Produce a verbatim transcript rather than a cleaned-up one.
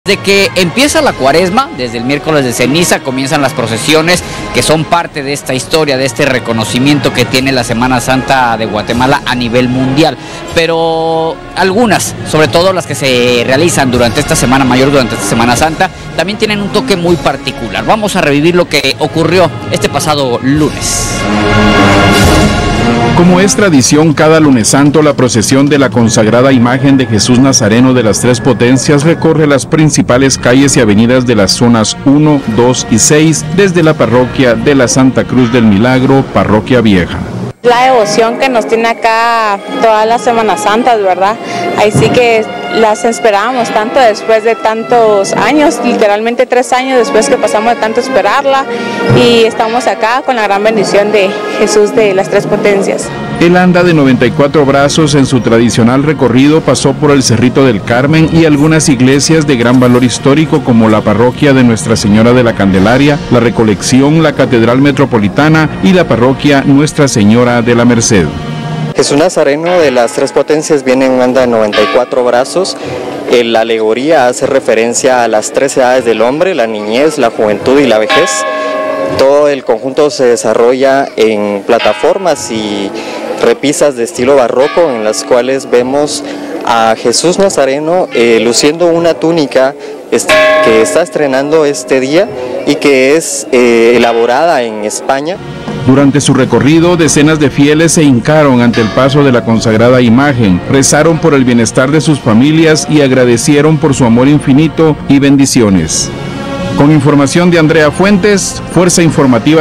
Desde que empieza la cuaresma, desde el miércoles de ceniza, comienzan las procesiones que son parte de esta historia, de este reconocimiento que tiene la Semana Santa de Guatemala a nivel mundial. Pero algunas, sobre todo las que se realizan durante esta Semana Mayor, durante esta Semana Santa, también tienen un toque muy particular. Vamos a revivir lo que ocurrió este pasado lunes. Como es tradición, cada lunes santo la procesión de la consagrada imagen de Jesús Nazareno de las Tres Potencias recorre las principales calles y avenidas de las zonas uno, dos y seis desde la parroquia de la Santa Cruz del Milagro, Parroquia Vieja. La devoción que nos tiene acá todas las Semanas Santas, ¿verdad? Ahí sí que las esperábamos tanto después de tantos años, literalmente tres años después que pasamos de tanto esperarla, y estamos acá con la gran bendición de Jesús de las Tres Potencias. El anda de noventa y cuatro brazos en su tradicional recorrido pasó por el Cerrito del Carmen y algunas iglesias de gran valor histórico como la parroquia de Nuestra Señora de la Candelaria, la Recolección, la Catedral Metropolitana y la parroquia Nuestra Señora de la Merced. Jesús Nazareno de las Tres Potencias viene en un anda de noventa y cuatro brazos. La alegoría hace referencia a las tres edades del hombre, la niñez, la juventud y la vejez. Todo el conjunto se desarrolla en plataformas y repisas de estilo barroco en las cuales vemos a Jesús Nazareno eh, luciendo una túnica que está estrenando este día y que es eh, elaborada en España. Durante su recorrido, decenas de fieles se hincaron ante el paso de la consagrada imagen, rezaron por el bienestar de sus familias y agradecieron por su amor infinito y bendiciones. Con información de Andrea Fuentes, Fuerza Informativa.